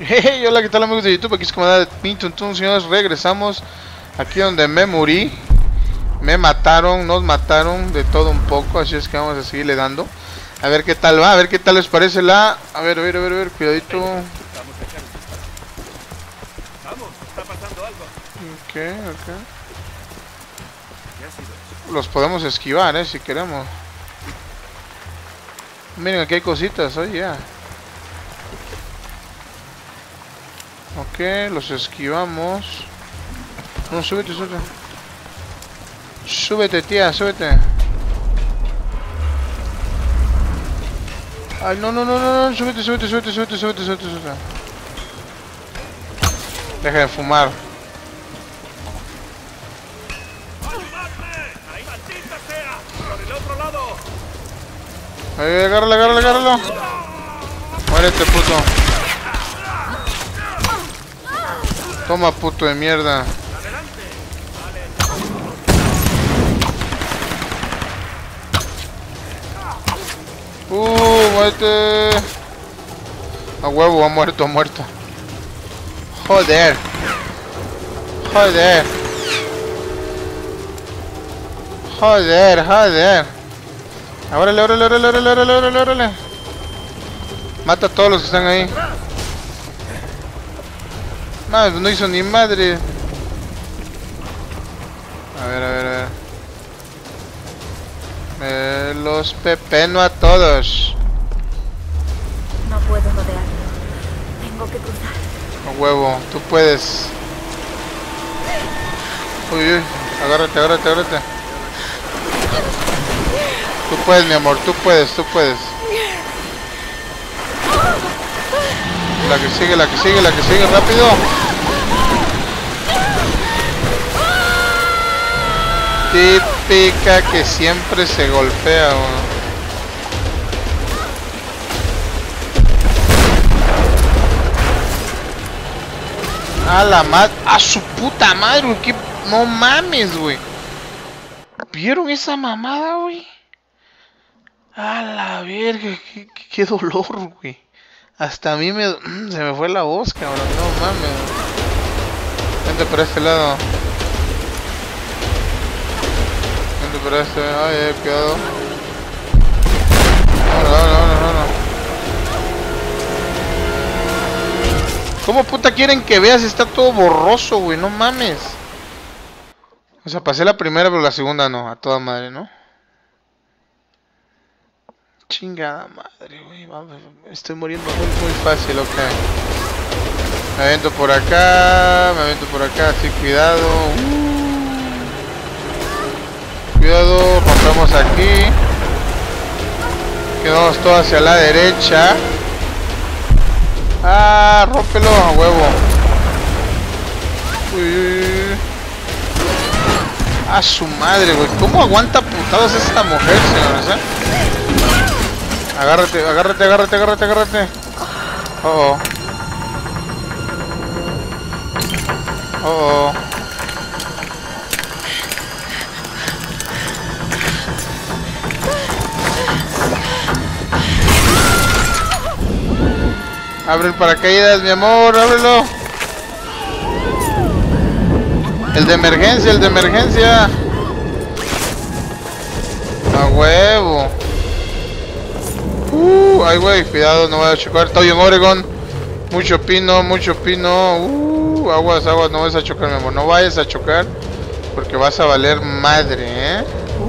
Hey, hola, ¿qué tal amigos de YouTube? Aquí es Comandante de Pintuntun, señores, regresamos aquí donde me morí. Me mataron, nos mataron de todo un poco, así es que vamos a seguirle dando. A ver qué tal va, a ver qué tal les parece la... A ver, cuidadito. Vamos, está pasando algo. Ok. Los podemos esquivar, si queremos. Miren, aquí hay cositas, oye, ya. Ok, los esquivamos. No, súbete. Súbete, tía, súbete. Ay, no, súbete. Deja de fumar. ¡Ahí, maldita sea! ¡Por el otro lado! Agárralo. Muérete, puto. Toma, puto de mierda. Muerte. A huevo, ha muerto. Joder. Órale. Mata a todos los que están ahí. No hizo ni madre. A ver. Me los pepeno a todos. No puedo rodearlo. Tengo que cruzar. A huevo, tú puedes. Uy, agárrate. Tú puedes, mi amor, tú puedes. La que sigue, rápido. Típica que siempre se golpea, bueno. A la madre, a su puta madre, güey, que no mames, güey. ¿Vieron esa mamada, güey? A la verga, qué dolor, güey. Hasta a mí se me fue la voz, cabrón, no mames. Vente por este lado. Ay, cuidado. No. ¿Cómo puta quieren que veas? Está todo borroso, güey, no mames. O sea, pasé la primera, pero la segunda no, a toda madre, ¿no? Chingada madre, güey, estoy muriendo muy fácil, ok. Me aviento por acá, sí, cuidado. Cuidado, rompemos aquí. Quedamos todo hacia la derecha. Ah, rómpelo a huevo. Uy. A su madre, güey. ¿Cómo aguanta putadas esta mujer, señores? Agárrate. Oh. Abre el paracaídas, mi amor, ábrelo. El de emergencia. A huevo. Ay, güey, cuidado, no vaya a chocar. Estoy en Oregon. Mucho pino. Aguas, no vayas a chocar, mi amor. No vayas a chocar porque vas a valer madre, ¿eh?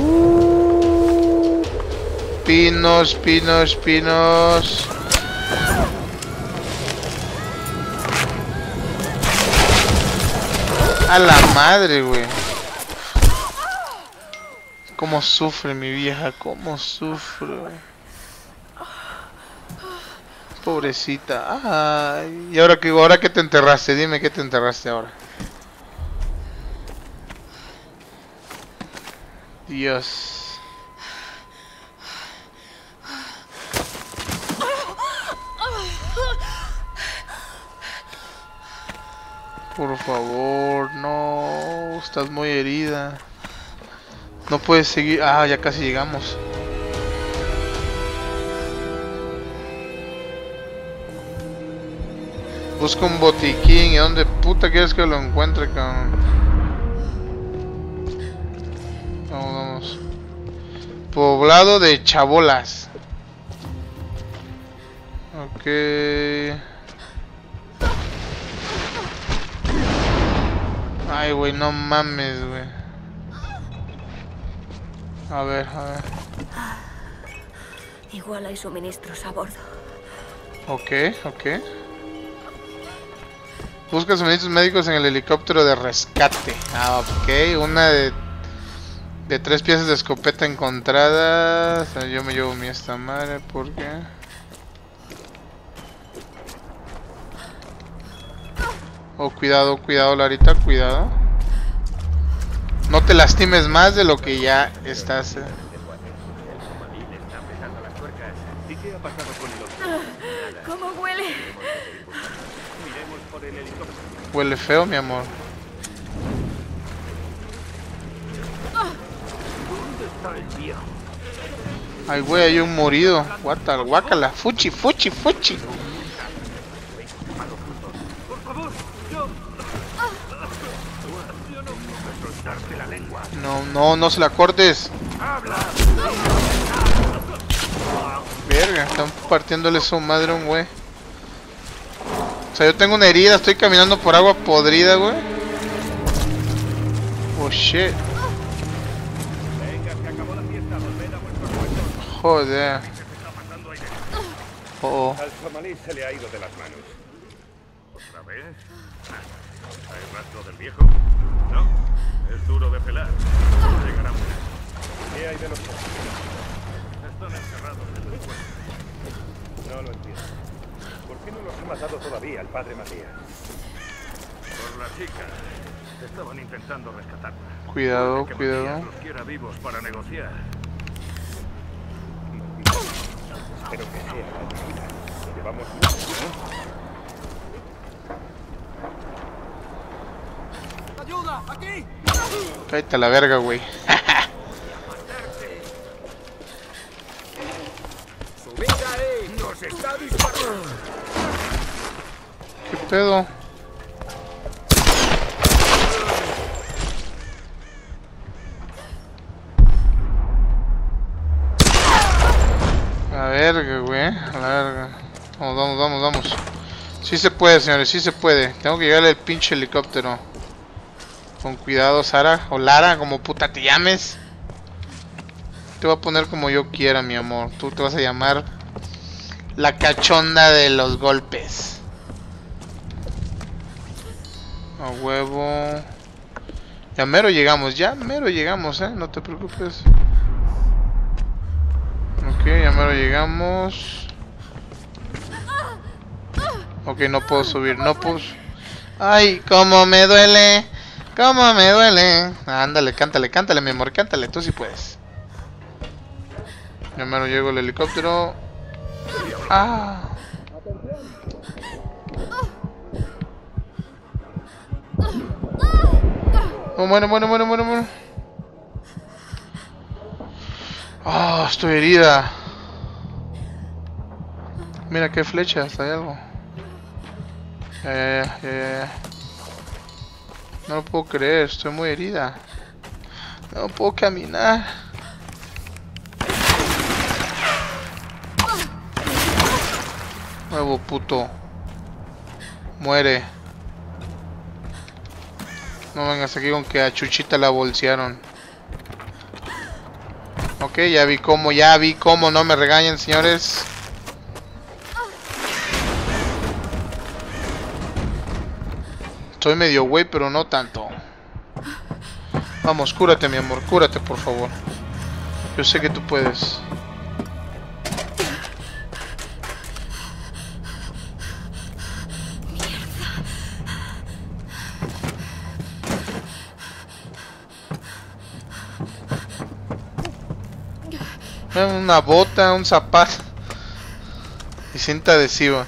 Pinos. A la madre, güey. Cómo sufre mi vieja, cómo sufre. Pobrecita. Ay, ¿y ahora qué te enterraste? Dime qué te enterraste ahora. Dios. Por favor, no. Estás muy herida. No puedes seguir. Ah, ya casi llegamos. Busca un botiquín. ¿Y dónde puta quieres que lo encuentre, cabrón? Vamos. Poblado de chabolas. Ok. Ay, güey, no mames, güey. A ver. Igual hay suministros a bordo. Ok. Busca suministros médicos en el helicóptero de rescate. Ah, ok. Una de 3 piezas de escopeta encontradas. Yo me llevo mi esta madre porque... Oh, cuidado, Larita, cuidado. No te lastimes más de lo que ya estás. ¿Y qué ha pasado con el otro? ¿Cómo huele? Miremos por el helicóptero. Huele feo, mi amor. ¿Dónde está el viejo? Ay, güey, hay un morido. Guácala. Fuchi. Por favor, yo no puedo soltarte la lengua. No se la cortes. ¡Habla! Verga, están partiéndole su madre a un güey. O sea, yo tengo una herida, estoy caminando por agua podrida, güey. Oh, shit. Venga, se acabó la fiesta. Volved a vuestros puestos. Joder. ¿Qué se está pasando ahí? Oh. Al somalí se le ha ido de las manos. ¿Otra vez? ¿Hay rastro del viejo? No. Es duro de pelar. Llegará muy lejos. ¿Qué hay de los jóvenes? Están encerrados en el pueblo. No lo entiendo. ¿Por qué no los ha matado todavía el padre Matías? Por la chica. Estaban intentando rescatarla. Cuidado. Matías los quiera vivos para negociar. Espero que sea la chica. Lo llevamos mucho, ¿no? ¡Ayuda! ¡Aquí! Cállate a la verga, güey. ¡Subid ahí! ¡Nos está disparando! ¿Qué pedo? A la verga, güey. A la verga. Vamos. Sí se puede, señores, sí se puede. Tengo que llegarle al pinche helicóptero. Con cuidado, Sara. O Lara, como puta te llames. Te voy a poner como yo quiera, mi amor. Tú te vas a llamar la cachonda de los golpes. A huevo. Ya mero llegamos, no te preocupes. Ok, ya mero llegamos. Ok, no puedo subir, no puedo. Ay, cómo me duele. Ándale, cántale, mi amor, cántale, tú sí puedes. Ya mero llego al helicóptero. Ah. Oh, muere. Ah, estoy herida. Mira qué flechas, hay algo. Ya. No lo puedo creer, estoy muy herida. No puedo caminar. Nuevo puto. Muere. No vengas aquí con que a Chuchita la bolsearon. Ok, ya vi cómo, no me regañen, señores. Estoy medio güey, pero no tanto. Vamos, cúrate, mi amor, cúrate, por favor. Yo sé que tú puedes. Una bota, un zapato y cinta adhesiva.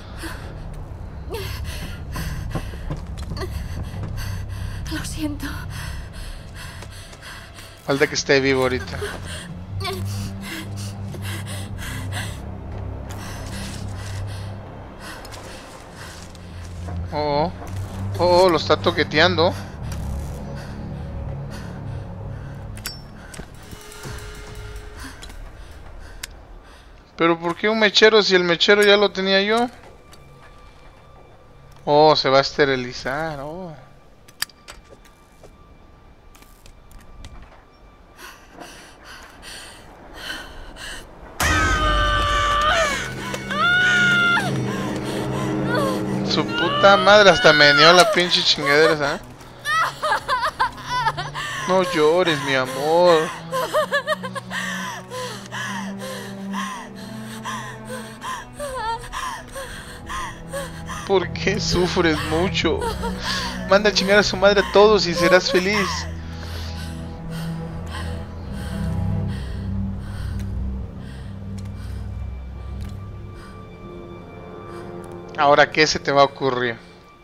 Lo siento. Falta que esté vivo ahorita. Oh, oh, lo está toqueteando. Pero ¿por qué un mechero si el mechero ya lo tenía yo? Oh, se va a esterilizar. Oh. Su puta madre, hasta me dio la pinche chingadera, ¿sabes? No llores, mi amor. ¿Por qué sufres mucho? Manda a chingar a su madre a todos y serás feliz. Ahora, ¿qué se te va a ocurrir?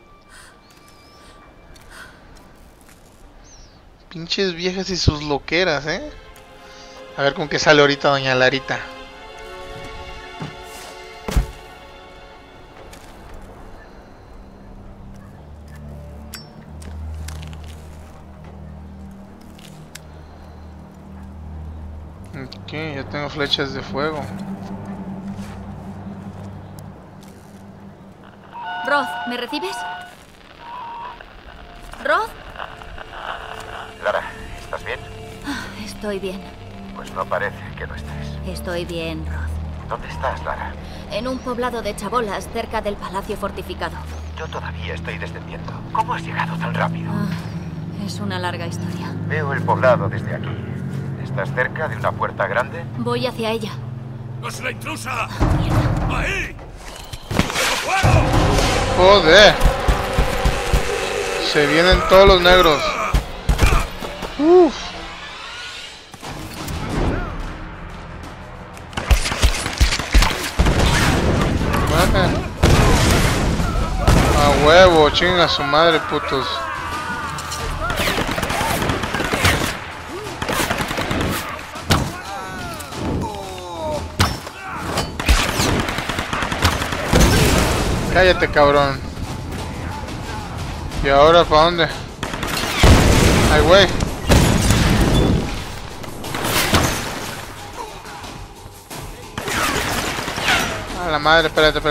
Pinches viejas y sus loqueras, ¿eh? A ver con qué sale ahorita doña Larita. Ok, ya tengo flechas de fuego. Roth, ¿me recibes? ¿Roth? Lara, ¿estás bien? Estoy bien. Pues no parece que lo estés. Estoy bien, Roth. ¿Dónde estás, Lara? En un poblado de chabolas cerca del palacio fortificado. Yo todavía estoy descendiendo. ¿Cómo has llegado tan rápido? Es una larga historia. Veo el poblado desde aquí. ¿Estás cerca de una puerta grande? Voy hacia ella. ¡Es la intrusa! Mierda. ¡Ahí! ¡Fuego! Joder. Se vienen todos los negros. Uf. Bueno. A huevo, chinga su madre, putos. Cállate, cabrón. ¿Y ahora para dónde? Ay, güey. A la madre, espérate.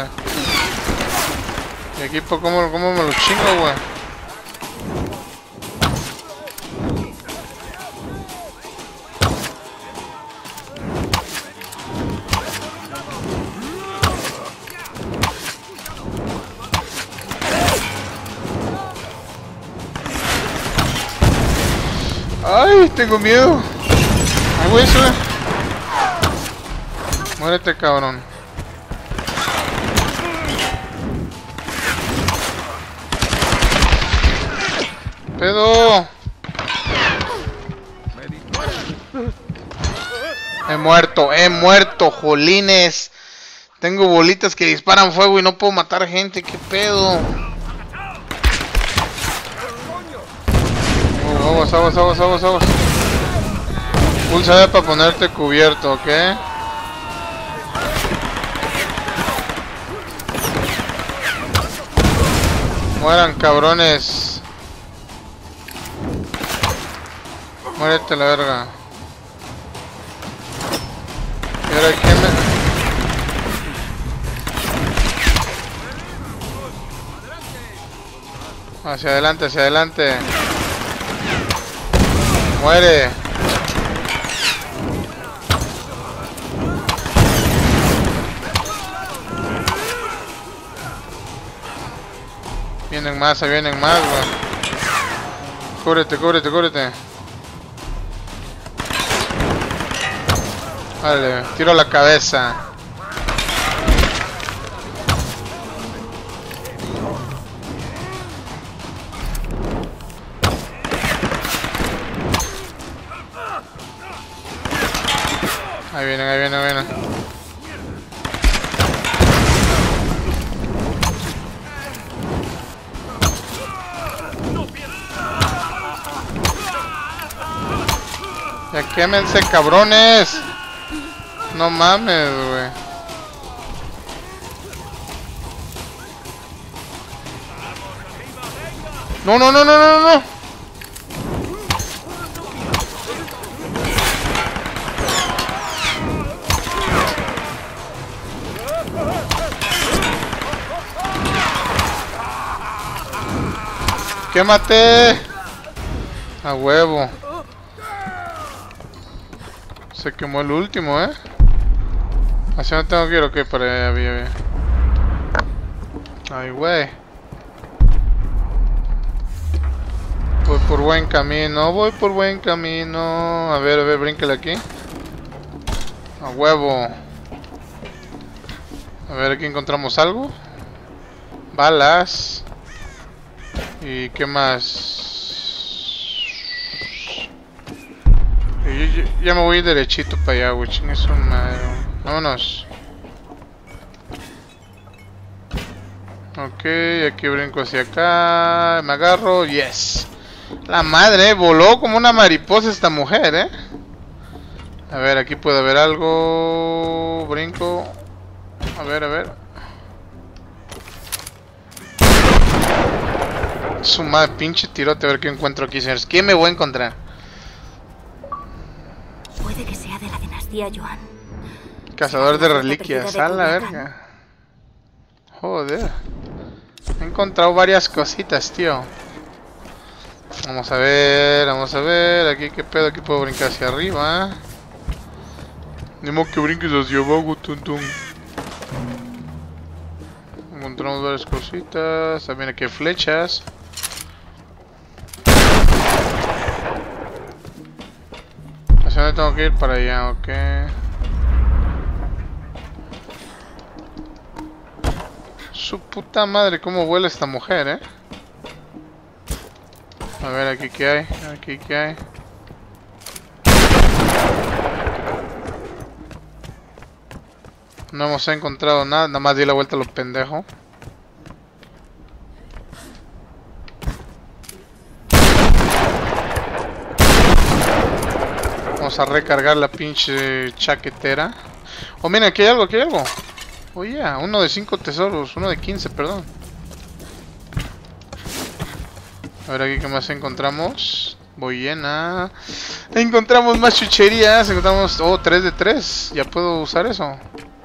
¿Y equipo cómo me lo chingo, güey? Ay, tengo miedo. Ay, güey, sube. Muérete, cabrón. Pedo. He muerto, jolines. Tengo bolitas que disparan fuego y no puedo matar gente, qué pedo. Aguas. Pulsa para ponerte cubierto, ¿ok? Mueran, cabrones. Muérete la verga. Y ahora ¿qué me...? Hacia adelante. Muere. Vienen más, güey. Cúbrete. Vale, tiro la cabeza. Ahí viene. Ya quémense, cabrones. No mames, güey. No, no, no, no, no, no. ¡Quémate! A huevo. Se quemó el último, ¿eh? ¿Hacia dónde tengo que ir o qué? Para allá, bien. Ay, güey. Voy por buen camino, voy por buen camino. A ver, bríncale aquí. A huevo. A ver, aquí encontramos algo. Balas. ¿Y qué más? Ya me voy derechito para allá, güey. Chingue su madre. Vámonos. Ok, aquí brinco hacia acá. Me agarro. Yes. La madre, voló como una mariposa esta mujer, ¿eh? A ver, aquí puede haber algo. Brinco. A ver, a ver. Su madre, pinche tirote. A ver qué encuentro aquí, señores. ¿Qué me voy a encontrar? Puede que sea de la dinastía Yuan. Cazador de reliquias. A la verga. Joder. He encontrado varias cositas, tío. Vamos a ver, vamos a ver. Aquí, ¿qué pedo? Aquí puedo brincar hacia arriba. Ni modo que brinques hacia abajo, tonto. Encontramos varias cositas. También aquí hay flechas. ¿Hacia dónde tengo que ir? Para allá, ok. Su puta madre, cómo vuela esta mujer, eh. A ver, aquí qué hay, aquí qué hay. No hemos encontrado nada, nada más di la vuelta a los pendejos. Vamos a recargar la pinche chaquetera. Oh, mira, aquí hay algo, aquí hay algo. Oh, yeah, uno de 5 tesoros, uno de 15, perdón. A ver aquí qué más encontramos. Voy llena. Encontramos más chucherías. Encontramos... Oh, 3 de 3. Ya puedo usar eso.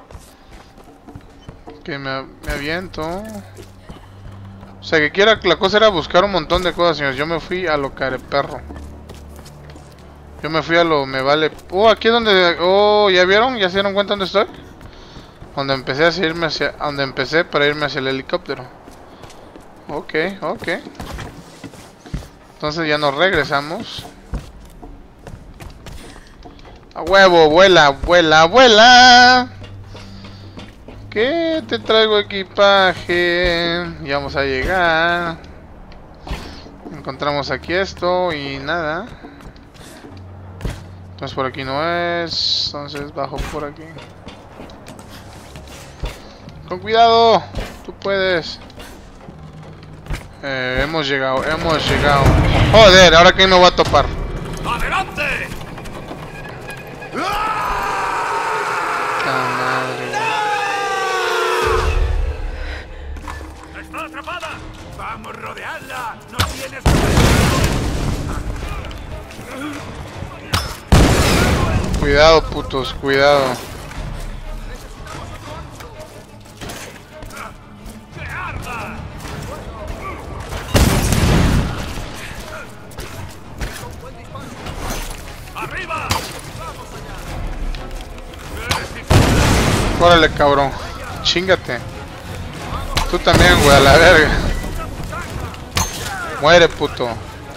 Que me aviento. O sea que quiera, la cosa era buscar un montón de cosas, señores. Yo me fui a lo careperro. Yo me fui a lo me vale. Oh, aquí es donde... Oh, ¿ya vieron? ¿Ya se dieron cuenta dónde estoy? Donde empecé a irme hacia... Donde empecé para irme hacia el helicóptero. Ok, ok. Entonces ya nos regresamos. A huevo, vuela, vuela, vuela. ¿Qué? Te traigo equipaje. Ya vamos a llegar. Encontramos aquí esto y nada. Entonces por aquí no es. Entonces bajo por aquí. Con cuidado. Tú puedes. Hemos llegado, hemos llegado. Joder, ¿ahora quién me va a topar? ¡Adelante! ¡La madre! ¡Está atrapada! ¡Vamos a rodearla! ¡No tienes... Cuidado, putos, cuidado. ¡Arriba! Órale, cabrón. Chíngate. Tú también, güey, a la verga. Muere, puto.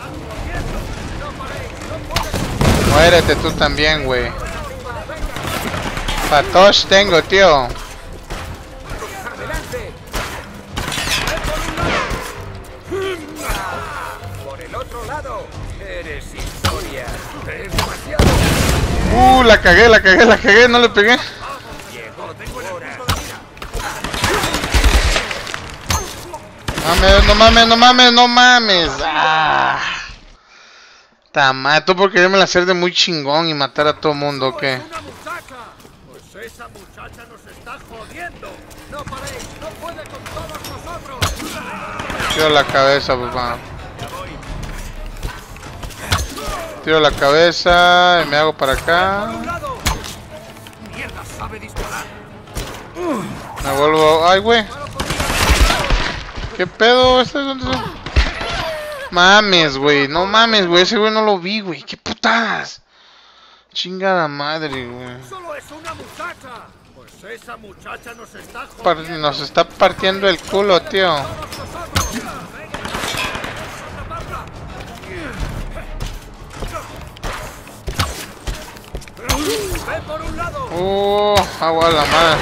Muérete tú también, güey. Patosh tengo, tío. Por el otro lado, eres historia. Es demasiado. La cagué, la cagué, la cagué, no le pegué. Mames, no mames, no mames, no mames. Tamato por quererme hacer de muy chingón y matar a todo mundo, ¿o qué? ¡Una muchacha! Pues esa muchacha nos está jodiendo. No paréis, no puede con todos nosotros. Tiro la cabeza, papá. Tiro la cabeza y me hago para acá. Mierda, sabe disparar. Me vuelvo... ¡Ay, güey! ¿Qué pedo? ¿Este es dónde son? Mames, güey. No mames, güey. Ese güey no lo vi, güey. ¡Qué putadas! Chingada madre, güey. Solo es una muchacha. Pues esa muchacha nos está Nos está partiendo el culo, tío. ¡Ven por un lado! Agua a la madre.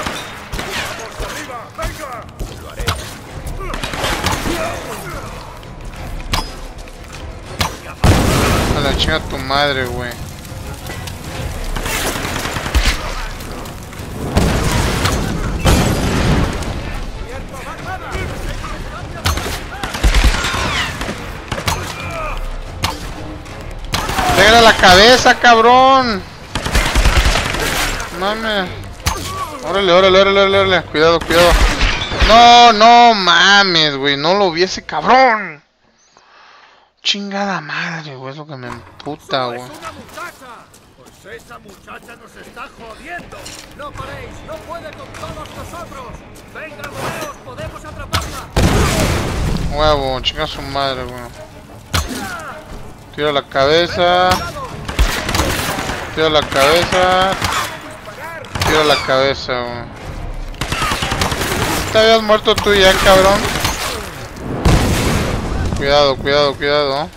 A la chinga tu madre, güey. Pégale a la cabeza, cabrón. Mames. Órale, órale, órale, órale. Cuidado, cuidado. No, no mames, güey. No lo vi ese cabrón. Chingada madre, güey. Es lo que me emputa, güey. Pues esa muchacha nos está jodiendo. No paréis, no puede con todos nosotros. Venga, rodeos, podemos atraparla. Huevo, chinga su madre, güey. Tiro la cabeza. Tiro la cabeza. Tiro la cabeza, güey. ¿Te habías muerto tú ya, cabrón? Cuidado, cuidado, cuidado.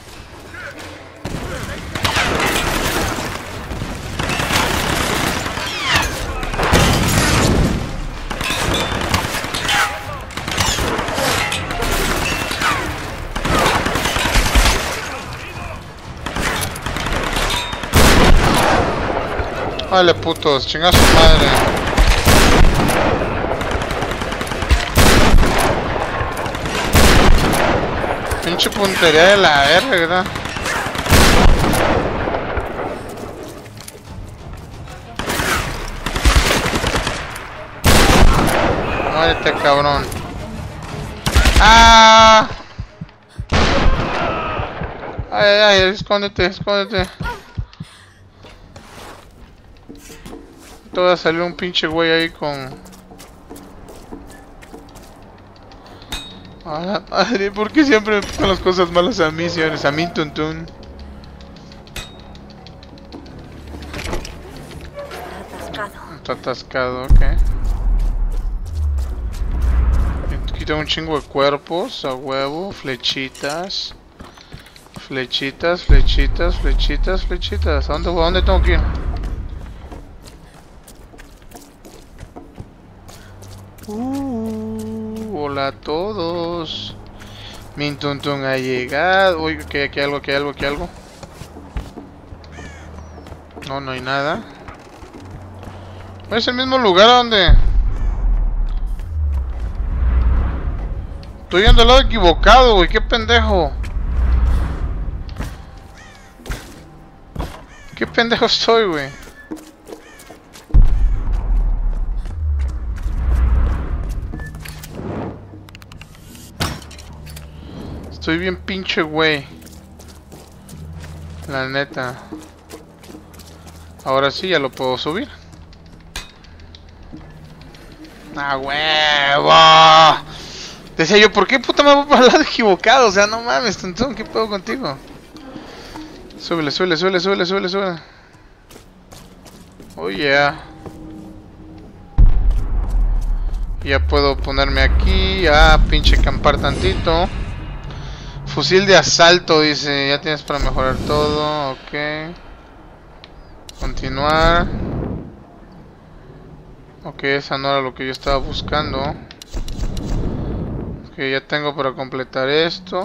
Vale, putos, chinga su madre. Pinche puntería de la verga, ¿verdad? Muérete, cabrón. ¡Ah! Ay, ay, ay, escóndete, escóndete. Te va a salir un pinche güey ahí con... Ah, madre, ¿por qué siempre con las cosas malas a mí, señores? A mí, Tuntún. Está atascado, ok. Quita un chingo de cuerpos, a huevo, flechitas. Flechitas, flechitas, flechitas, flechitas. ¿A dónde tengo que ir? Hola a todos. Mintuntun ha llegado. Uy, que aquí hay algo, aquí hay algo, aquí hay algo. No, no hay nada. Es el mismo lugar donde... Estoy yendo al lado equivocado, güey. Qué pendejo. Qué pendejo estoy, güey. Estoy bien pinche güey. La neta. Ahora sí ya lo puedo subir. ¡Ah, huevo! Decía yo, ¿por qué puta me voy para el lado equivocado? O sea, no mames, Tuntún, ¿qué pedo contigo? Súbele, súbele, súbele, súbele, súbele, súbele. Oh yeah. Ya puedo ponerme aquí. Ah, pinche campar tantito. Fusil de asalto, dice. Ya tienes para mejorar todo. Ok. Continuar. Ok, esa no era lo que yo estaba buscando. Ok, ya tengo para completar esto.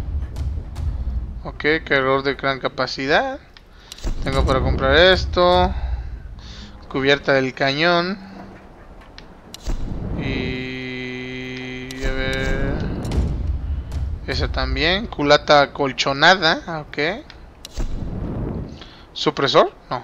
Ok, cargador de gran capacidad. Tengo para comprar esto. Cubierta del cañón. Y... a ver... esa también. Culata colchonada. Ok. ¿Supresor? No.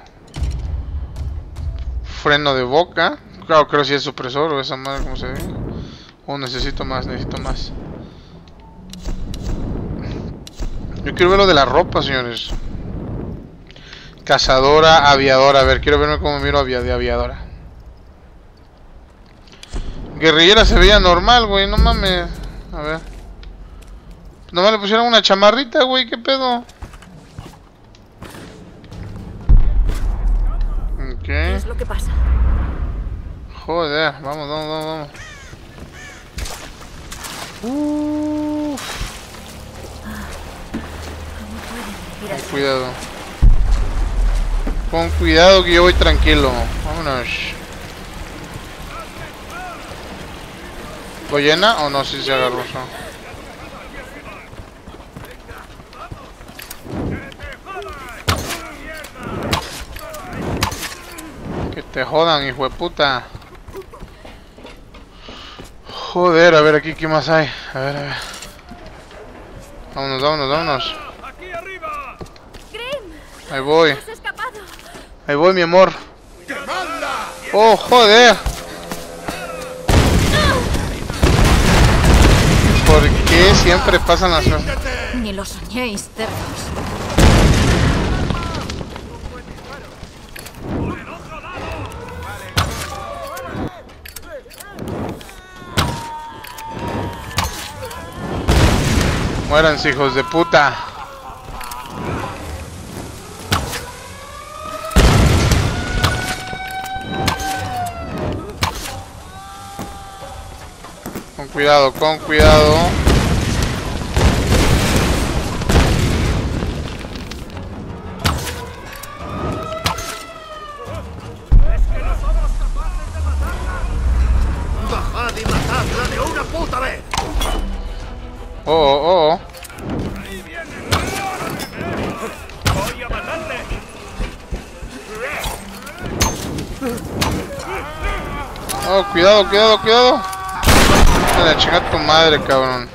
Freno de boca. Claro, creo que sí es supresor o esa madre, como se ve. Oh, necesito más, necesito más. Yo quiero ver lo de la ropa, señores. Cazadora, aviadora. A ver, quiero verme cómo miro de aviadora. Guerrillera se veía normal, güey. No mames. A ver. Nomás le pusieron una chamarrita, güey. ¿Qué pedo? Ok. ¿Qué es lo que pasa? Joder. Vamos, vamos, vamos, vamos. Con cuidado. Con cuidado que yo voy tranquilo. Vámonos. ¿Voy llena o no? Si se agarró eso. Que te jodan, hijo de puta. Joder, a ver aquí qué más hay. A ver, a ver. Vámonos, vámonos, vámonos. ¡Aquí arriba! Ahí voy. ¡Has escapado! Ahí voy, mi amor. ¡Que manda! Oh, joder. ¿Por qué siempre pasan las cosas? Ni lo soñéis, cerdos. Muéranse, hijos de puta. Con cuidado, con cuidado. ¡Bajad y matadla de una puta vez! Oh, oh, oh. ¡Voy a matarle! Oh, cuidado, cuidado, cuidado. Dale, chinga tu madre, cabrón.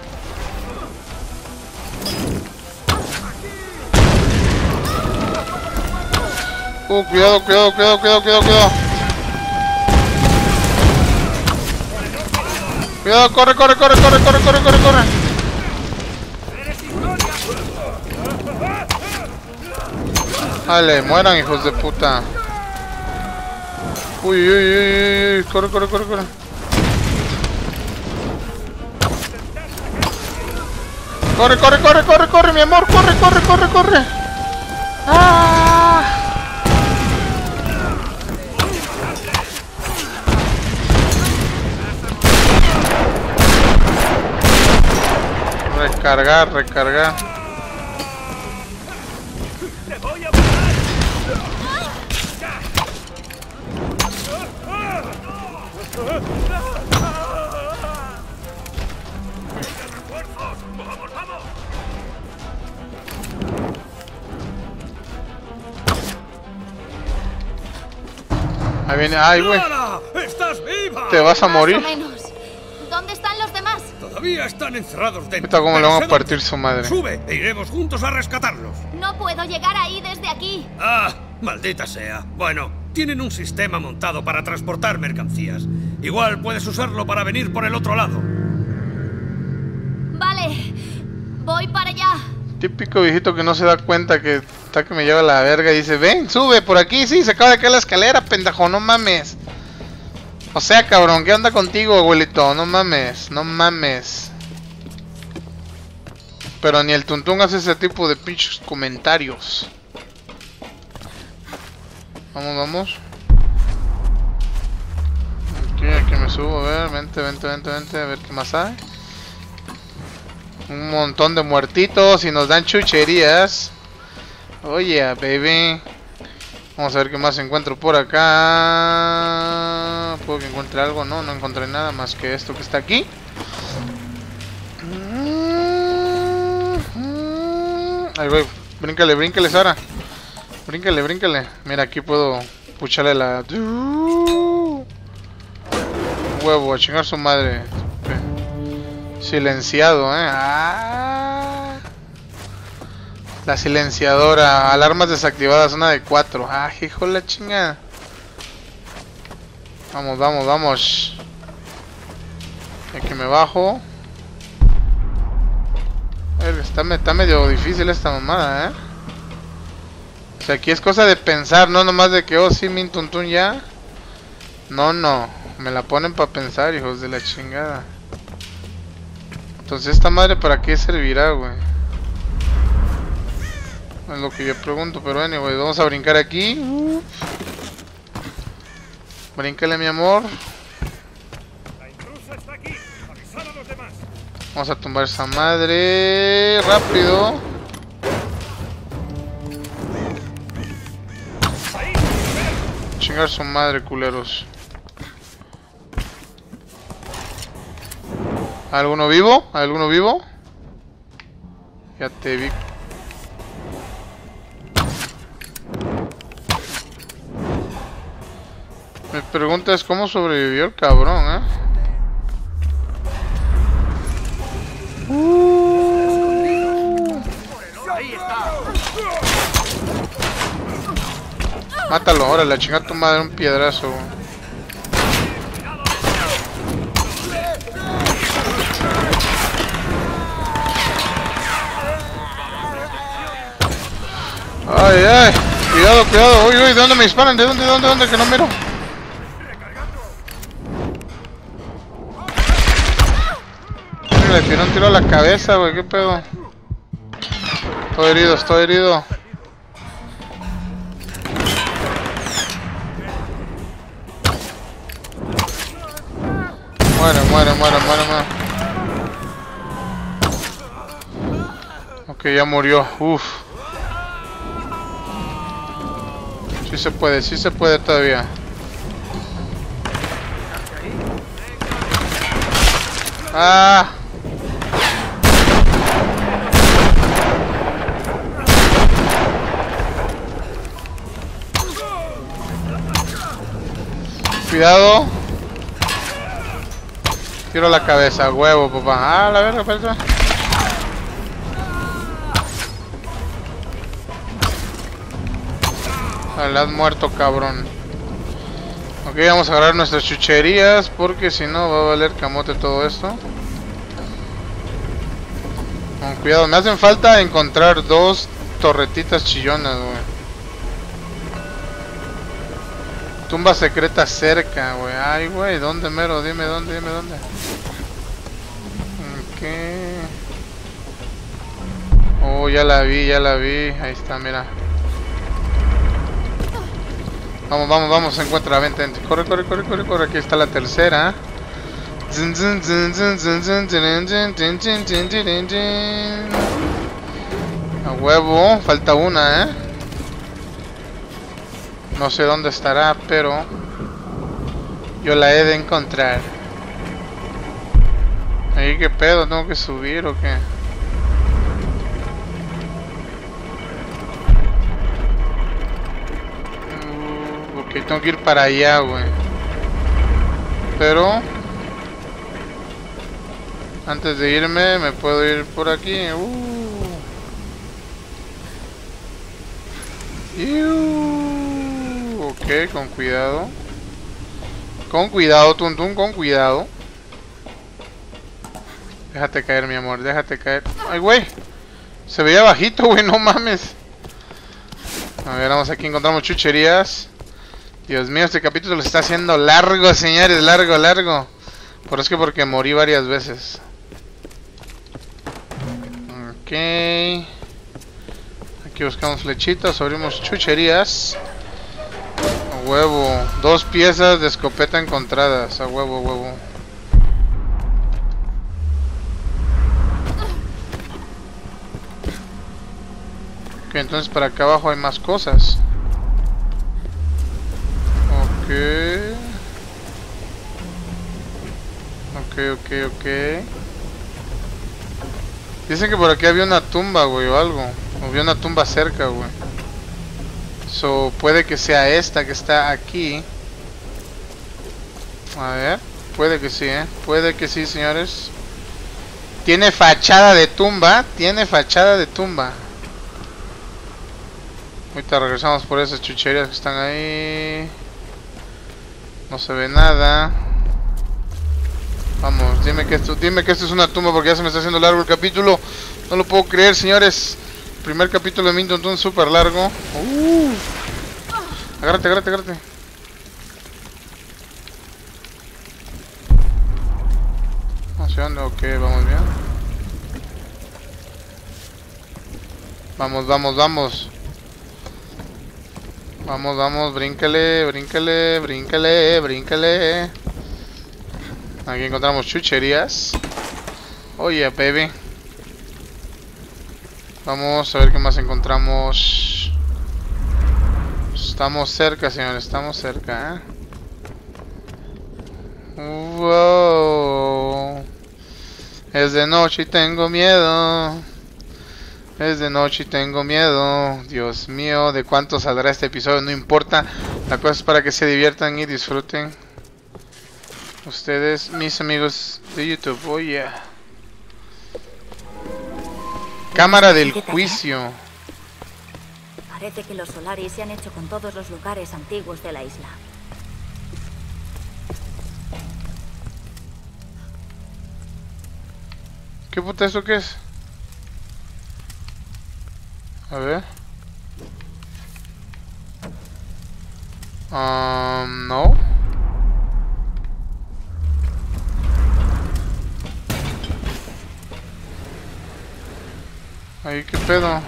Cuidado, cuidado, cuidado, cuidado, cuidado, cuidado. Cuidado, corre, corre, corre, corre, corre, corre, corre, corre. Dale, mueran, hijos de puta. Uy, uy, uy, uy, corre, corre, corre, corre. Corre, corre, corre, corre, corre, mi amor, corre, corre, corre, corre. ¡Ah! Recargar, recargar. Ahí viene, ay, güey. ¡Clara! ¡Estás viva! Te vas a morir. Más o menos. ¿Dónde están los demás? Todavía están encerrados dentro. Ahorita cómo le Pero vamos sé a partir dónde. su madre. Sube e iremos juntos a rescatarlos. No puedo llegar ahí desde aquí. Ah, maldita sea. Bueno, tienen un sistema montado para transportar mercancías. Igual puedes usarlo para venir por el otro lado. Vale. Voy para allá. Típico viejito que no se da cuenta que está que me lleva la verga y dice, ven, sube por aquí, sí, se acaba de caer la escalera, pendejo, no mames. O sea, cabrón, ¿qué onda contigo, abuelito? No mames, no mames. Pero ni el Tuntún hace ese tipo de pinches comentarios. Vamos, vamos. Aquí me subo, a ver, vente, vente, vente, vente, a ver qué más hay. Un montón de muertitos y nos dan chucherías. Oye, baby. Vamos a ver qué más encuentro por acá. ¿Puedo que encuentre algo? No, no encontré nada más que esto que está aquí. Ahí voy. Bríncale, bríncale, Sara. Bríncale, bríncale. Mira, aquí puedo pucharle la... Huevo, a chingar su madre. Silenciado, Ah. La silenciadora. Alarmas desactivadas, una de 4. Ah, hijo de la chingada. Vamos, vamos, vamos. Aquí me bajo. Está medio difícil esta mamada, sea, aquí es cosa de pensar, no nomás de que, oh, sí, min tuntun ya. No, no. Me la ponen para pensar, hijos de la chingada. Entonces, ¿esta madre para qué servirá, güey? Es lo que yo pregunto, pero anyway, vamos a brincar aquí. Bríncale, mi amor. La intrusa está aquí. Avisad a los demás. Vamos a tumbar esa madre. Rápido. Chingar su madre, culeros. ¿Alguno vivo? ¿Alguno vivo? Ya te vi. Mi pregunta es cómo sobrevivió el cabrón, ¿eh? Ahí está. Mátalo, ahora la chingada tu madre, un piedrazo, güey. Ay, ay, cuidado, cuidado, uy, uy, ¿de dónde me disparan? ¿De dónde? Que no miro. Le tiró un tiro a la cabeza, güey, qué pedo. Estoy herido, estoy herido. Muere. Ok, ya murió, uff. Sí se puede todavía. Ah. Cuidado. Tiro la cabeza, huevo, papá. Ah, la verga, espérate. Le has muerto, cabrón. Ok, vamos a agarrar nuestras chucherías, porque si no va a valer camote todo esto. Con cuidado, me hacen falta encontrar 2 torretitas chillonas, güey. Tumba secreta cerca, güey. Ay, güey, ¿dónde mero? Dime dónde. Ok. Oh, ya la vi. Ahí está, mira. Vamos, se encuentra, vente. Corre. Aquí está la tercera. A huevo, falta una, No sé dónde estará, pero yo la he de encontrar. Ahí, ¿qué pedo? ¿Tengo que subir o qué? Ok, tengo que ir para allá, güey. Pero antes de irme, me puedo ir por aquí. Ok, con cuidado. Tuntun, con cuidado. Déjate caer, mi amor, déjate caer. Ay, güey. Se veía bajito, güey, no mames. A ver, vamos, aquí encontramos chucherías. Dios mío, este capítulo se está haciendo largo, señores, largo. Por eso que porque morí varias veces. Ok. Aquí buscamos flechitas, abrimos chucherías. A huevo. 2 piezas de escopeta encontradas. A huevo. Ok, entonces para acá abajo hay más cosas. Ok. Dicen que por aquí había una tumba, güey, o algo. Había una tumba cerca, güey. So, puede que sea esta que está aquí. A ver, puede que sí, Puede que sí, señores. Tiene fachada de tumba. Ahorita regresamos por esas chucherías que están ahí. No se ve nada. Vamos, dime que esto es una tumba, porque ya se me está haciendo largo el capítulo. No lo puedo creer, señores. primer capítulo de Minton Toon súper largo. Agárrate, agárrate, agárrate. ¿Hacia dónde? Ok, vamos bien. Vamos, vamos, vamos. Vamos, vamos, bríncale, bríncale, bríncale, bríncale. Aquí encontramos chucherías. Oye, baby. Vamos a ver qué más encontramos. Estamos cerca, señores, estamos cerca, Wow. Es de noche y tengo miedo. Es de noche y tengo miedo. Dios mío, ¿de cuánto saldrá este episodio? No importa. La cosa es para que se diviertan y disfruten. Ustedes, mis amigos de YouTube. Oh yeah. Cámara del juicio. Parece que los Solaris se han hecho con todos los lugares antiguos de la isla. ¿Qué puta eso qué es? A ver. No. Ahí, ¿qué pedo?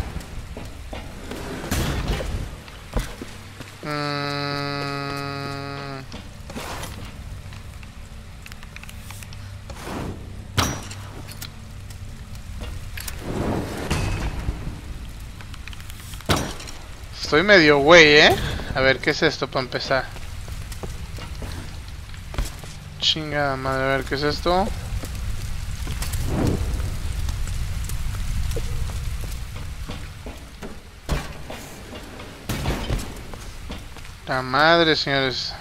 Estoy medio güey, A ver, ¿qué es esto para empezar? Chingada madre, a ver, ¿qué es esto? La madre, señores.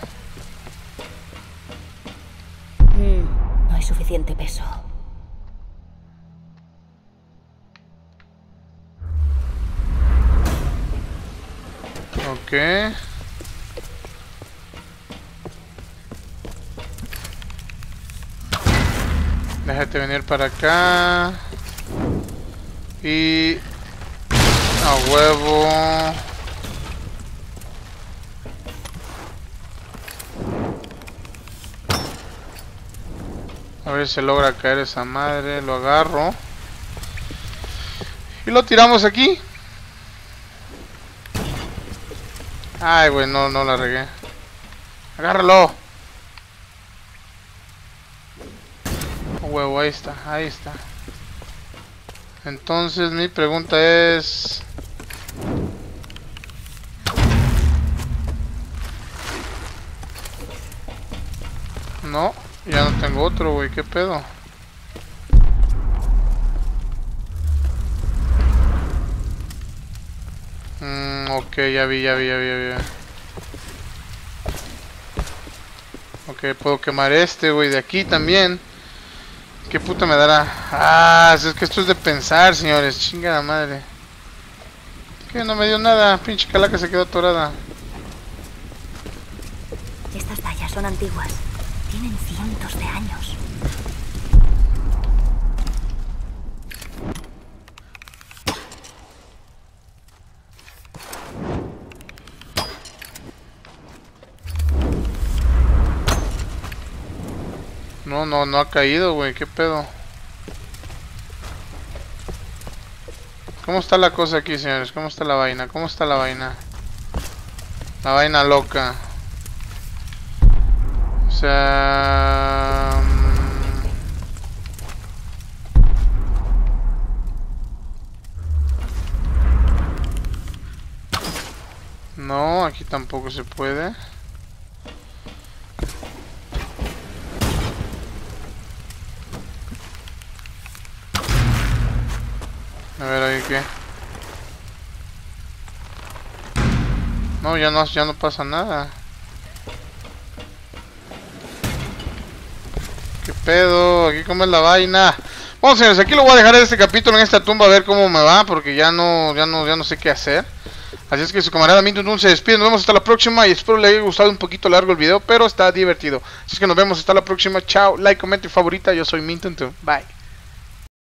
No hay suficiente peso. Ok. Déjate venir para acá. Y... a huevo. A ver si se logra caer esa madre. Lo agarro. Y lo tiramos aquí. Ay, güey, no la regué. Agárralo. Oh, huevo, ahí está, ahí está. Entonces mi pregunta es... No, ya no tengo otro, güey, ¿qué pedo? Ok, ya vi. Ok, puedo quemar este, güey, de aquí también. ¿Qué puta me dará? Ah, es que esto es de pensar, señores. Chingada madre. Que no me dio nada. Pinche calaca se quedó atorada. Estas tallas son antiguas. Tienen cientos de años. No ha caído, güey. ¿Qué pedo? ¿Cómo está la cosa aquí, señores? ¿Cómo está la vaina? ¿Cómo está la vaina? La vaina loca. O sea... No, aquí tampoco se puede. A ver, ahí qué. No, ya no pasa nada. ¿Qué pedo? Aquí cómo es la vaina. Bueno, señores, aquí lo voy a dejar este capítulo en esta tumba a ver cómo me va, porque ya no sé qué hacer. Así es que su camarada Minton Toon se despide. Nos vemos hasta la próxima y espero le haya gustado un poquito largo el video, pero está divertido. Así es que nos vemos hasta la próxima. Chao, like, comenta y favorita. Yo soy Minton Toon. Bye.